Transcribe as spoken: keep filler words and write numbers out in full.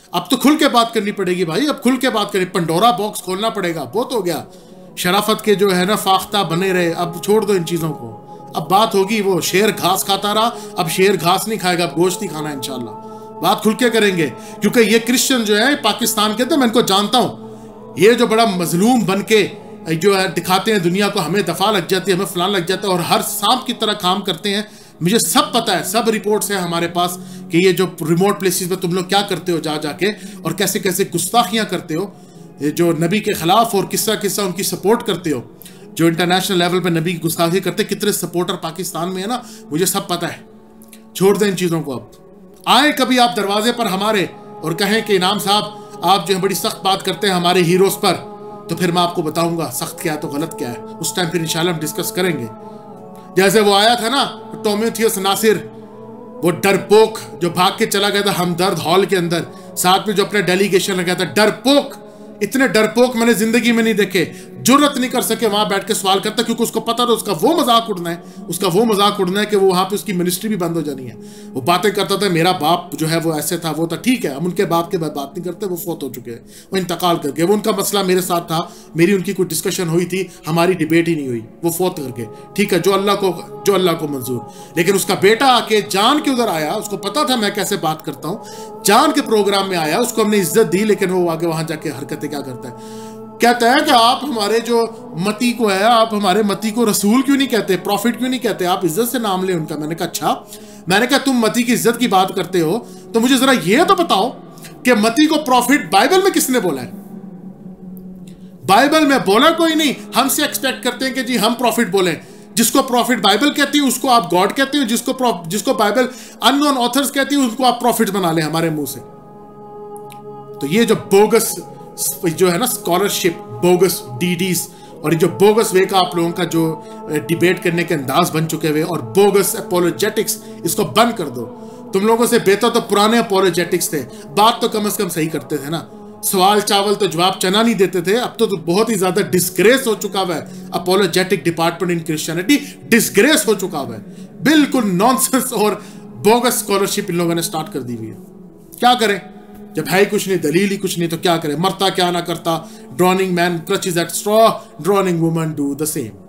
अब तो खुल के बात करनी पड़ेगी भाई, अब खुल के बात करनी, पंडोरा बॉक्स खोलना पड़ेगा। बहुत हो गया शराफत के जो है ना फाख्ता बने रहे, अब छोड़ दो इन चीज़ों को। अब बात होगी, वो शेर घास खाता रहा, अब शेर घास नहीं खाएगा, अब गोश्त ही खाना है इंशाल्लाह। बात खुल के करेंगे, क्योंकि ये क्रिश्चियन जो है पाकिस्तान के, तो मैं इनको जानता हूँ, ये जो बड़ा मजलूम बन के जो है दिखाते हैं दुनिया को, हमें दफा लग जाती है, हमें फलान लग जाता है, और हर सांप की तरह काम करते हैं। मुझे सब पता है, सब रिपोर्ट्स हैं हमारे पास कि ये जो रिमोट प्लेसेस पे तुम लोग क्या करते हो जा जाके, और कैसे कैसे गुस्ताखियां करते हो जो नबी के खिलाफ, और किस्सा किस्सा उनकी सपोर्ट करते हो, जो इंटरनेशनल लेवल पे नबी की गुस्ताखी करते, कितने सपोर्टर पाकिस्तान में है ना, मुझे सब पता है। छोड़ दें इन चीज़ों को। अब आए कभी आप दरवाजे पर हमारे और कहें कि इनाम साहब आप जो है बड़ी सख्त बात करते हैं हमारे हीरोज पर, तो फिर मैं आपको बताऊंगा सख्त क्या है तो गलत क्या है, उस टाइम फिर इंशाल्लाह हम डिस्कस करेंगे। जैसे वो आया था ना टोमियोथियस नासिर, वो डरपोक जो भाग के चला गया था हमदर्द हॉल के अंदर, साथ में जो अपने डेलीगेशन लगाया था, डरपोक, इतने डरपोक मैंने जिंदगी में नहीं देखे, जुर्रत नहीं कर सके वहां बैठ के सवाल करता, क्योंकि उसको पता था उसका वो मजाक उड़ना है, उसका वो मजाक उड़ना है कि वो वहां पे उसकी मिनिस्ट्री भी बंद हो जानी है। वो बातें करता था मेरा बाप जो है वो ऐसे था, वो था, ठीक है हम उनके बाप के बाद बात नहीं करते, वो फोत हो चुके हैं, वो इंतकाल कर गए, वो उनका मसला मेरे साथ था, मेरी उनकी कोई डिस्कशन हुई थी, हमारी डिबेट ही नहीं हुई, वो फोत कर गए, ठीक है, जो अल्लाह को जो अल्लाह को मंजूर। लेकिन उसका बेटा आके जान के उधर आया, उसको पता था मैं कैसे बात करता हूँ, जान के प्रोग्राम में आया, उसको हमने इज्जत दी, लेकिन वो आगे वहां जाके हरकतें क्या करता है, कहता है कि आप हमारे जो मती को है, आप हमारे मती को रसूल क्यों नहीं कहते, प्रॉफिट क्यों नहीं कहते, आप इज्जत से नाम ले उनका। मैंने कहा अच्छा, मैंने कहा तुम मती की इज्जत की बात करते हो तो मुझे जरा ये तो बताओ कि मती को प्रॉफिट बाइबल में किसने बोला है? बाइबल में बोला कोई नहीं, हमसे एक्सपेक्ट करते हैं कि जी हम प्रॉफिट बोले। जिसको प्रॉफिट बाइबल कहती है उसको आप गॉड कहते हो, जिसको जिसको बाइबल अननोन ऑथर्स कहती है उनको आप प्रॉफिट बना ले हमारे मुंह से। तो ये जो बोगस जो है ना स्कॉलरशिप, बोगस डीडीज, और ये जो बोगस वे का आप लोगों का जो डिबेट करने के अंदाज बन चुके हुए, और बोगस अपोलोजेटिक्स, इसको बंद कर दो। तुम लोगों से बेहतर तो पुराने अपोलोजेटिक्स थे, बात तो कम से कम सही करते थे ना, सवाल चावल तो जवाब चना नहीं देते थे। अब तो, तो बहुत ही ज्यादा डिस्ग्रेस हो चुका हुआ है apologetic department in Christianity, disgrace हो चुका हुआ है, बिल्कुल नॉनसेंस और बोगस स्कॉलरशिप इन लोगों ने स्टार्ट कर दी हुई है। क्या करें जब है ही कुछ नहीं, दलील ही कुछ नहीं, तो क्या करें? मरता क्या ना करता, drowning man crutches at straw, drowning woman do the same.